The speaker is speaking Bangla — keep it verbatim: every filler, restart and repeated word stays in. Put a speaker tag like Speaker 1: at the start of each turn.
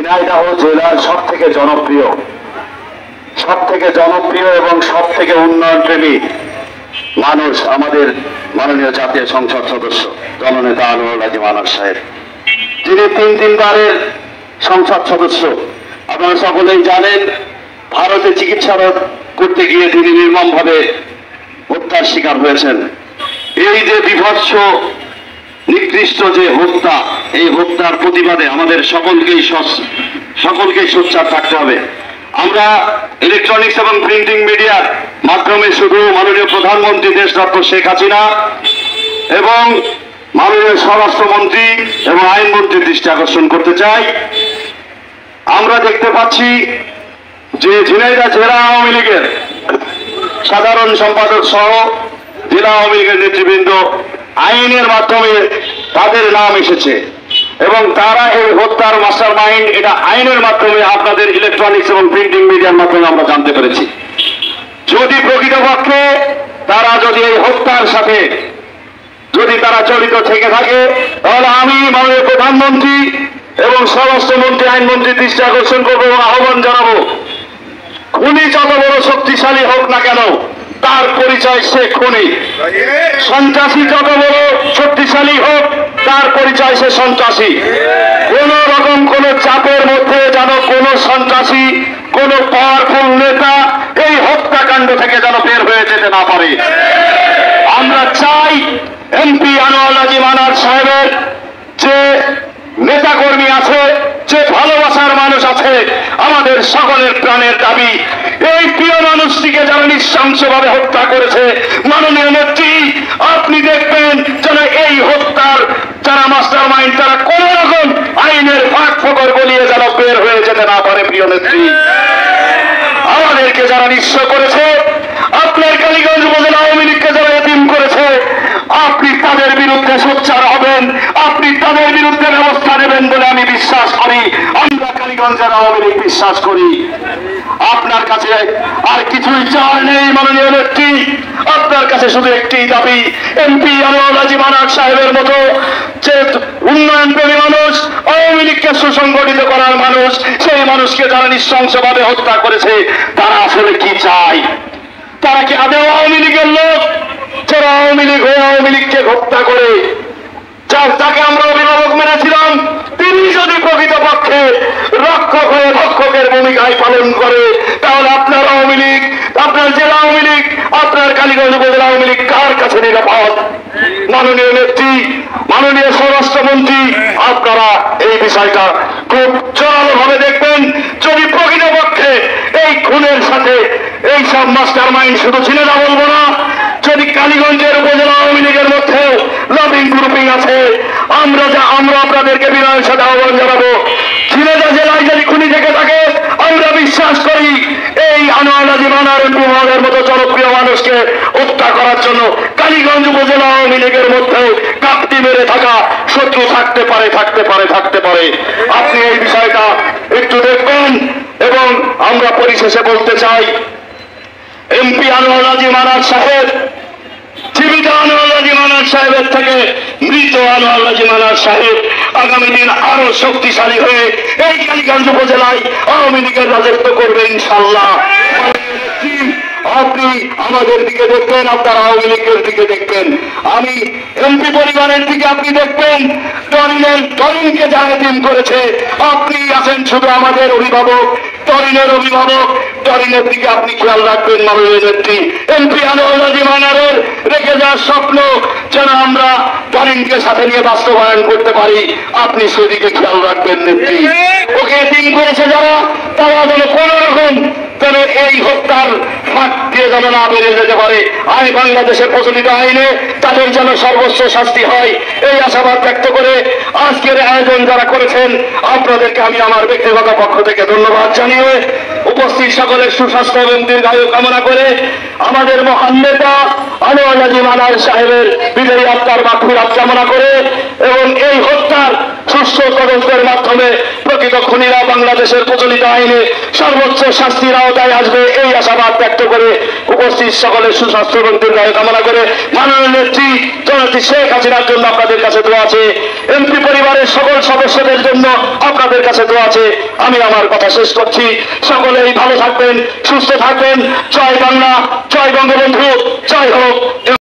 Speaker 1: ঝিনাইদহ জেলার সব থেকে জনপ্রিয় সব থেকে জনপ্রিয় এবং সব থেকে উন্নয়নপ্রেমী মানুষ আমাদের মাননীয় জাতীয় সংসদ সদস্য জননেতা আনোয়ারুল আজিম আনোয়ার সাহেব, যিনি তিন তিনবারের সংসদ সদস্য। আপনারা সকলেই জানেন, ভারতে চিকিৎসা করতে গিয়ে তিনি নির্মমভাবে হত্যার শিকার হয়েছেন। এই যে বিভৎস নিকৃষ্ট যে হত্যা, এই হত্যার প্রতিবাদে আমাদের সকলকেই সকলকেই সোচ্চার থাকতে হবে। আমরা ইলেকট্রনিক্স এবং প্রিন্টিং মিডিয়ার মাধ্যমে শুধু মাননীয় প্রধানমন্ত্রী দেশরত্ন শেখ হাসিনা এবং মাননীয় স্বরাষ্ট্রমন্ত্রী এবং আইনমন্ত্রীর দৃষ্টি আকর্ষণ করতে চাই। আমরা দেখতে পাচ্ছি যে ঝিনাইদহ জেলা আওয়ামী লীগের সাধারণ সম্পাদক সহ জেলা আওয়ামী লীগের নেতৃবৃন্দ আইনের মাধ্যমে তাদের নাম এসেছে এবং তারা এই হত্যার মাস্টার মাইন্ড, এটা আইনের মাধ্যমে আপনাদের ইলেকট্রনিক্স এবং প্রিন্টিং মিডিয়ার মাধ্যমে আমরা জানতে পেরেছি। যদি প্রকৃতপক্ষে তারা যদি এই হত্যার সাথে যদি তারা জড়িত থেকে থাকে, তাহলে আমি মাননীয় প্রধানমন্ত্রী এবং স্বরাষ্ট্রমন্ত্রী আইনমন্ত্রীর দৃষ্টি আকর্ষণ করবো এবং আহ্বান জানাবো, খুনি যত বড় শক্তিশালী হোক না কেন তার পরিচয় সে খুনি। সন্ত্রাসী যত বড় শক্তিশালী হোক তার পরিচয় সে সন্ত্রাসী। কোন রকম কোন চাপের মধ্যে যেন কোন সন্ত্রাসী কোন পাওয়ারফুল নেতা এই হত্যাকাণ্ড থেকে যেন বের হয়ে যেতে না পারে। আমরা চাই এমপি আনোয়ারুল আজিম আনোয়ার সাহেবের যে নেতাকর্মী আছে, যে ভালোবাসার মানুষ আছে, আমাদের সকলের প্রাণের দাবি এই প্রিয় মানুষটিকে যারা নৃশংসভাবে হত্যা করেছে, মাননীয় নেত্রী আপনি দেখবেন যেন এই হত্যার যারা মাস্টার মাইন্ড তারা কোন রকম আইনের ফাঁক ফোকর গলিয়ে যেন বের হয়ে যেতে না পারে। প্রিয় নেত্রী, আমাদেরকে যারা নিঃস্ব করেছে, আপনার কালীগঞ্জ উপজেলা আওয়ামী লীগকে যারা এতিম করেছে, আপনি তাদের বিরুদ্ধে সোচ্চার হবেন, আপনি তাদের বিরুদ্ধে ব্যবস্থা নেবেন বলে আমি বিশ্বাস করি। আমরা কালীগঞ্জের আওয়ামী লীগ বিশ্বাস করি। আপনার কাছে আর কিছুই চাওয়ার নেই মাননীয় নেত্রী, আপনার কাছে শুধু একটি দাবি, এমপি আনোয়ারুল আজিম আনোয়ার সাহেবের মতো যে উন্নয়নপ্রেমী মানুষ, আওয়ামী লীগকে সুসংগঠিত করার মানুষ, সেই মানুষকে যারা নৃশংসভাবে হত্যা করেছে তারা আসলে কি চায়? তারা কি আদৌ আওয়ামী লীগের লোক? যারা আওয়ামী লীগ হয়ে আওয়ামী লীগকে হত্যা করে যাকে আমরা অভিভাবক মেনেছিলাম, তিনি যদি প্রকৃতপক্ষে রক্ষক হয়ে ভক্ষকের ভূমিকায় পালন করে, তাহলে আপনার আওয়ামী লীগ, আপনার জেলা আওয়ামী লীগ, আপনার কালীগঞ্জ উপজেলা আওয়ামী লীগ কার কাছে নিরাপদ? মাননীয় নেত্রী, মাননীয় স্বরাষ্ট্রমন্ত্রী, আপনারা এই বিষয়টা খুব জোরালো ভাবে দেখবেন। যদি প্রকৃতপক্ষে এই খুনের সাথে এই সব মাস্টার মাইন্ড শুধু ঝিনাইদহ বলবো না, যদি কালীগঞ্জের উপজেলা আওয়ামী লীগের মধ্যেও লবিং গ্রুপিং আছে, আমরা যা আমরা আপনাদেরকে বিনয়ের সাথে আহ্বান জানাবো, ঝিনাইদহ জেলায় যদি খুনি থেকে থাকে, আমরা বিশ্বাস করি এই আনোয়ারুল আজিম আনোয়ার এমপি মহোদয়ের মতো জনপ্রিয় মানুষকে হত্যা করার জন্য কালীগঞ্জ উপজেলা আওয়ামী লীগের মধ্যেও কাপটি মেরে থাকা শত্রু থাকতে পারে থাকতে পারে থাকতে পারে আপনি এই বিষয়টা একটু দেখবেন। এবং আমরা পরিশেষে বলতে চাই, এমপি আনোয়ারুল আজিম আনোয়ার সাহেব জীবিত আনোয়ারুল আজিম আনোয়ার সাহেবের থেকে মৃত আনোয়ারুল আজিম আনোয়ার সাহেব আগামী দিন আরো শক্তিশালী হয়ে এই কালীগঞ্জ উপজেলায় আওয়ামী লীগের রাজত্ব করবে ইনশাল্লাহ। আপনি আমাদের দিকে দেখবেন, আপনার আওয়ামী লীগের দিকে দেখবেন, আমি এমপি পরিবারের দিকে আপনি দেখবেন। টরিনের টরিনকে যারা এতিম করেছে, আপনি আছেন শুধু আমাদের অভিভাবক, টরিনের অভিভাবক, টরিনের দিকে আপনি খেয়াল রাখবেন মাননীয় নেত্রী। এমপি আনোয়ারুল আজিম আনোয়ারের রেখে যাওয়ার স্বপ্ন যেন আমরা টরিনকে সাথে নিয়ে বাস্তবায়ন করতে পারি, আপনি সেদিকে খেয়াল রাখবেন নেত্রী। ওকে এতিম করেছে যারা, তারা যেন কোন রকম যেন এই হত্যার ফাঁক দিয়ে যেন না বেরিয়ে যেতে পারে। আইন বাংলাদেশের প্রচলিত আইনে তাদের যেন সর্বোচ্চ শাস্তি হয়, এই আশাবাদ ব্যক্ত করে আজকের আয়োজন যারা করেছেন আপনাদেরকে আমি আমার ব্যক্তিগত পক্ষ থেকে ধন্যবাদ জানিয়ে উপস্থিত সকলের সুস্বাস্থ্য এবং দীর্ঘায়ু কামনা করে আমাদের মহান নেতা আনোয়ারুল আজিম আনোয়ার সাহেবের বিজয়ী আত্মার মাগফিরাত কামনা করে এবং এই হত্যার সুষ্ঠু তদন্তের মাধ্যমে প্রকৃত খুনিরা বাংলাদেশের প্রচলিত আইনে সর্বোচ্চ শাস্তির আওতায় আসবে, এই আশাবাদ ব্যক্ত করে উপস্থিত সকলের সুস্বাস্থ্য এবং দীর্ঘায়ু কামনা করে মাননীয় নেত্রী জননেত্রী শেখ হাসিনার জন্য আপনাদের কাছে দোয়া আছে, এমপি পরিবারের সকল সদস্যদের জন্য আপনাদের কাছে দোয়া আছে। আমি আমার কথা শেষ করছি। সকলেই ভালো থাকবেন, সুস্থ থাকবেন। জয় বাংলা, জয় বঙ্গবন্ধু, জয় হোক।